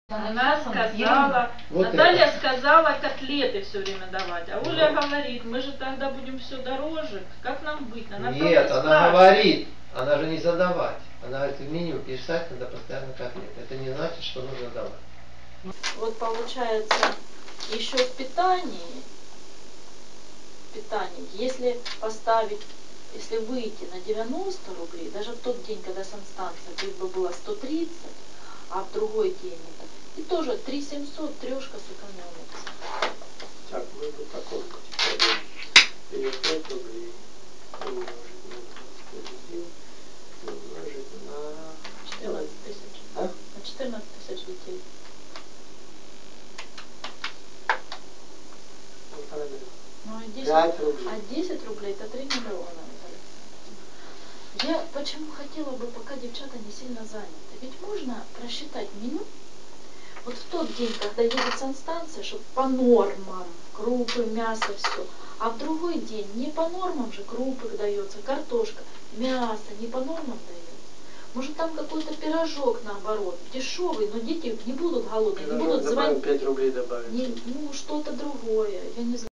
Она сказала, вот Наталья это. сказала котлеты все время давать, а Оля говорит, мы же тогда будем все дороже, как нам быть? Она Нет, она спрашивает. говорит, она же не задавать. Она говорит, в меню писать надо постоянно котлеты. Это не значит, что нужно давать. Вот получается, еще в питании, если поставить, если выйти на 90 рублей, даже в тот день, когда санстанция бы было 130, а в другой день это, и тоже 3700 трешка сэкономится. Так, мы по такому берем 5 рублей, умножить на 21, умножить на 14 тысяч. А? На 14 тысяч детей. Ну, правильно. Ну, а 10, 5 рублей. А 10 рублей это 3 миллиона. Я почему хотела бы, пока девчата не сильно заняты. Ведь можно просчитать меню. Вот в тот день, когда едет санстанция, чтобы по нормам, крупы, мясо, все. А в другой день не по нормам же крупы дается, картошка, мясо не по нормам дается. Может там какой-то пирожок наоборот, дешевый, но дети не будут голодные, Пирожок не будут звонить. 5 рублей добавить. Ну что-то другое, я не знаю.